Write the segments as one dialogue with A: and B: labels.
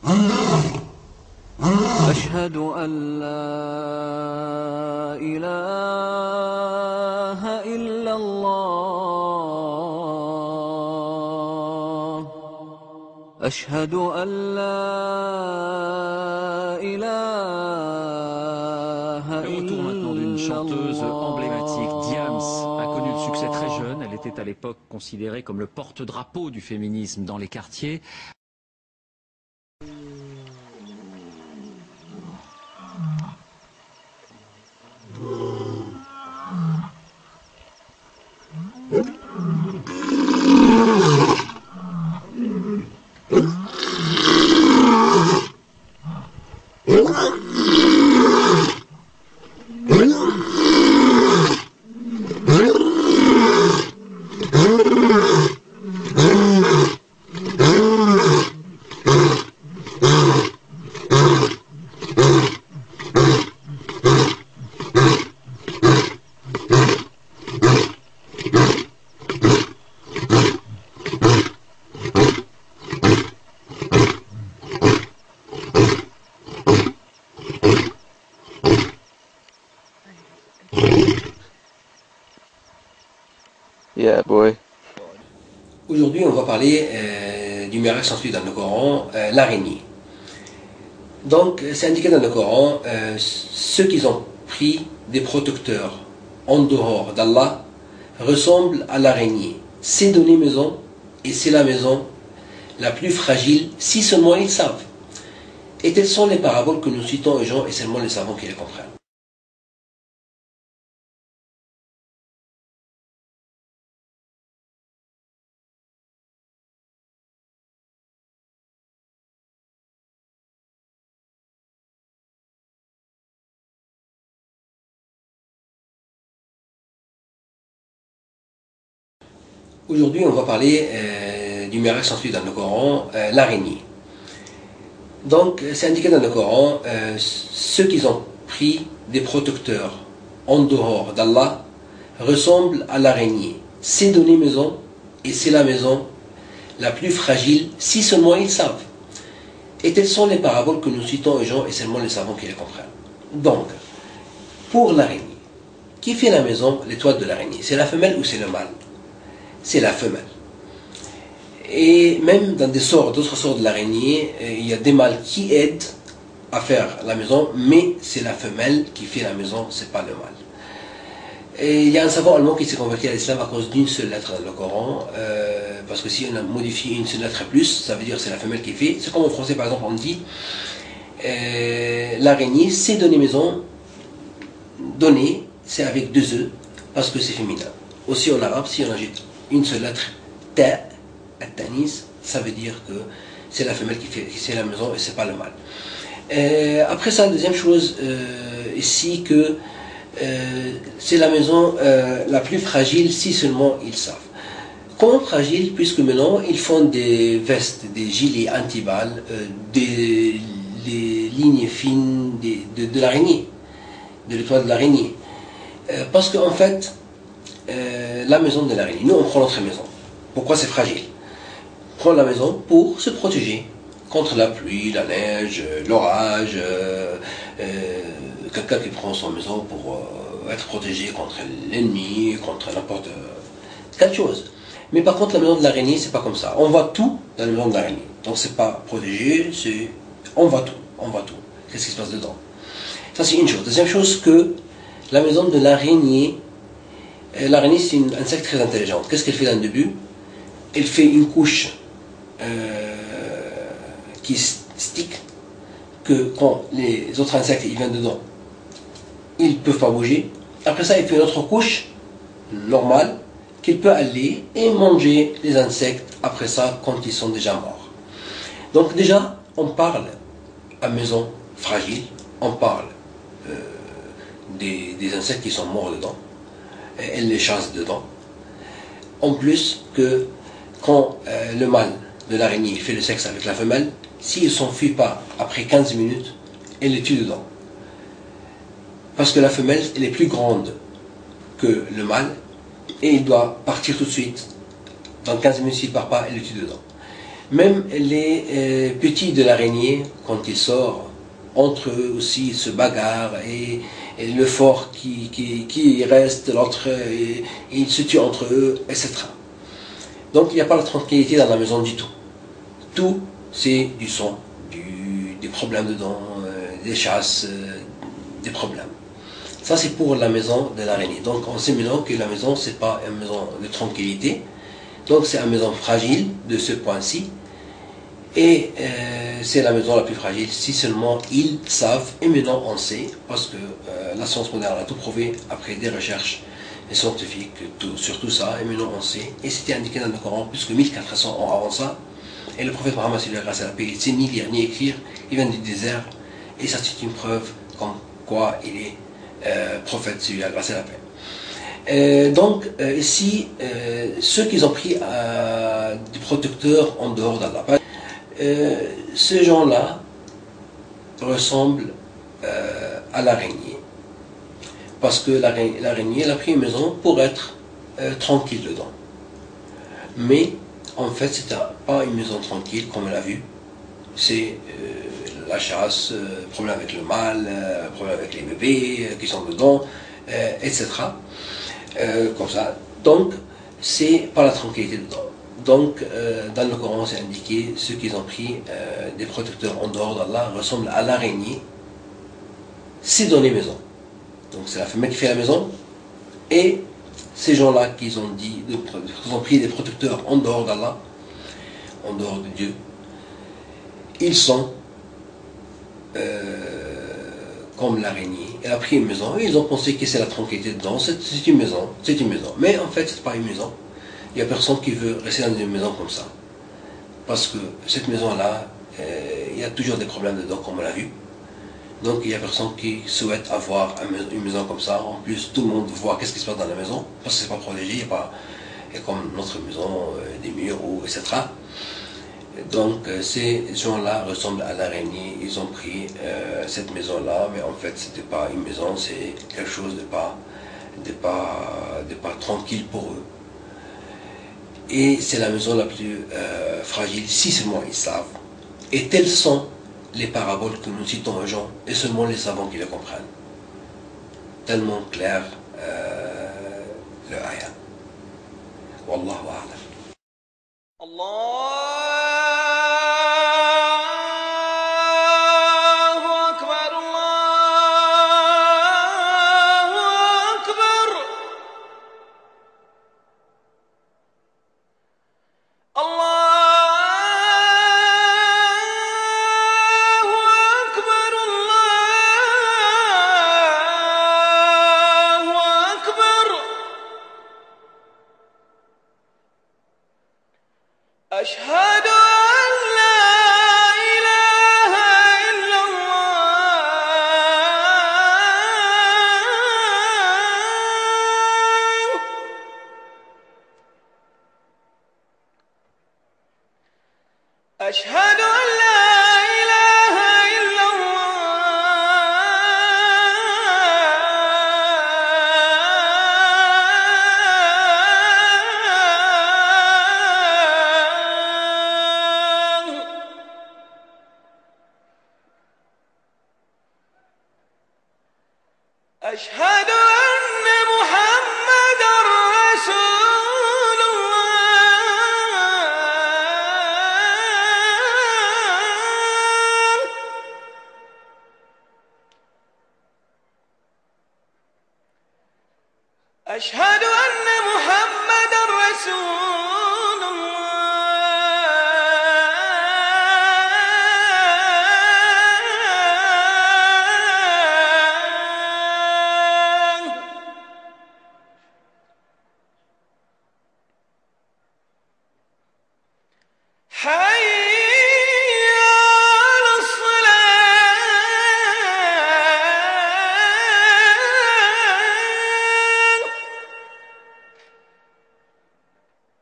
A: أشهد أن لا إله إلا الله أشهد أن لا إله
B: Le retour maintenant d'une chanteuse emblématique, Diams, a connu le succès très jeune. Elle était à l'époque considérée comme le porte-drapeau du féminisme dans les quartiers.
C: Yeah, boy.
D: Aujourd'hui, on va parler du miracle sans suite dans le Coran, l'araignée. Donc, c'est indiqué dans le Coran, ceux qui ont pris des protecteurs en dehors d'Allah ressemblent à l'araignée. C'est donner maison, et c'est la maison la plus fragile, si seulement ils savent. Et telles sont les paraboles que nous citons aux gens, et seulement les savants qui les comprennent. Aujourd'hui, on va parler du miracle sans suite dans le Coran, l'araignée. Donc, c'est indiqué dans le Coran, ceux qui ont pris des protecteurs en dehors d'Allah ressemblent à l'araignée. C'est donner maison, et c'est la maison la plus fragile, si seulement ils savent. Et telles sont les paraboles que nous citons aux gens, et seulement les savants qui les comprennent. Donc, pour l'araignée, qui fait la maison, l'étoile de l'araignée? C'est la femelle ou c'est le mâle? C'est la femelle. Et même dans d'autres sorts de l'araignée, il y a des mâles qui aident à faire la maison, mais c'est la femelle qui fait la maison, c'est pas le mâle. Et il y a un savant allemand qui s'est converti à l'islam à cause d'une seule lettre dans le Coran, parce que si on a modifié une seule lettre plus, ça veut dire que c'est la femelle qui fait. C'est comme en français par exemple on dit, l'araignée c'est donner maison, donner c'est avec deux œufs, parce que c'est féminin. Aussi en arabe, si on ajoute une seule lettre, ta, at-tanis, ça veut dire que c'est la femelle qui fait la maison et c'est pas le mâle. Après ça, la deuxième chose ici, que c'est la maison la plus fragile si seulement ils savent. Comment fragile? Puisque maintenant ils font des vestes, des gilets anti-balles, des lignes fines de l'araignée, de l'étoile de l'araignée. Parce qu'en fait, la maison de l'araignée, nous on prend notre maison. Pourquoi c'est fragile? On prend la maison pour se protéger contre la pluie, la neige, l'orage, quelqu'un qui prend son maison pour être protégé contre l'ennemi, contre n'importe quelle chose. Mais par contre la maison de l'araignée c'est pas comme ça. On voit tout dans la maison de l'araignée. Donc c'est pas protégé, c'est on voit tout, on voit tout. Qu'est-ce qui se passe dedans? Ça c'est une chose. Deuxième chose, que la maison de l'araignée, l'araignée c'est un insecte très intelligent. Qu'est-ce qu'elle fait dans le début? Elle fait une couche qui stick, que quand les autres insectes ils viennent dedans, ils ne peuvent pas bouger. Après ça, il fait une autre couche normale qu'il peut aller et manger les insectes après ça quand ils sont déjà morts. Donc déjà, on parle à maison fragile, on parle des insectes qui sont morts dedans, et elle les chasse dedans. En plus que quand le mâle de l'araignée fait le sexe avec la femelle, s'il ne s'enfuit pas après 15 minutes, elle les tue dedans. Parce que la femelle, elle est plus grande que le mâle, et il doit partir tout de suite. Dans 15 minutes, s'il ne part pas, elle le tue dedans. Même les petits de l'araignée, quand ils sortent, entre eux aussi, ils se bagarrent et le fort qui reste, l'autre, ils se tuent entre eux, etc. Donc il n'y a pas la tranquillité dans la maison du tout. Tout, c'est du son, des problèmes dedans, des chasses, des problèmes. Ça, c'est pour la maison de l'araignée. Donc on sait maintenant que la maison, c'est pas une maison de tranquillité. Donc c'est une maison fragile de ce point-ci. Et c'est la maison la plus fragile si seulement ils savent, et maintenant on sait, parce que la science moderne a tout prouvé après des recherches scientifiques sur tout ça, et maintenant on sait, et c'était indiqué dans le Coran plus que 1400 ans avant ça, et le prophète Mohammed, grâce à la paix, il ne sait ni lire ni écrire, il vient du désert, et ça c'est une preuve comme quoi il est prophète, celui-là, grâce à la paix. Donc ici, ceux qui ont pris des protecteurs en dehors d'Allah, ces gens-là ressemblent à l'araignée. Parce que l'araignée, elle a pris une maison pour être tranquille dedans. Mais en fait, c'était pas une maison tranquille comme on l'a vu. C'est la chasse, problème avec le mâle, problème avec les bébés qui sont dedans, etc. Comme ça. Donc, c'est pas la tranquillité dedans. Donc, dans le Coran, c'est indiqué, ceux qui ont pris des protecteurs en dehors d'Allah ressemblent à l'araignée. C'est dans les maisons. Donc, c'est la femelle qui fait la maison. Et ces gens-là qui ont pris des protecteurs en dehors d'Allah, en dehors de Dieu, ils sont comme l'araignée. Elle a pris une maison et ils ont pensé que c'est la tranquillité dedans. C'est une maison. C'est une maison. Mais en fait, c'est pas une maison. Il n'y a personne qui veut rester dans une maison comme ça. Parce que cette maison-là, il y a toujours des problèmes dedans, comme on l'a vu. Donc il n'y a personne qui souhaite avoir une maison comme ça. En plus, tout le monde voit qu'est-ce qui se passe dans la maison, parce que c'est pas protégé, il n'y a pas comme notre maison, des murs, etc. Donc ces gens-là ressemblent à l'araignée. Ils ont pris cette maison-là, mais en fait, c'était pas une maison, c'est quelque chose de pas tranquille pour eux. Et c'est la maison la plus fragile, si seulement ils savent. Et telles sont les paraboles que nous citons aux gens, et seulement les savants qui les comprennent. Tellement clair le ayah. Wallahu a'lam.
C: أشهد أن لا إله إلا الله أشهد أن لا إله إلا الله أشهد أن محمدا رسول الله أشهد أن محمدا رسول الله حي على الصلاة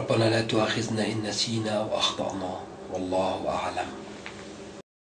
D: ربنا لا تؤاخذنا إن نسينا أو أخطأنا والله أعلم.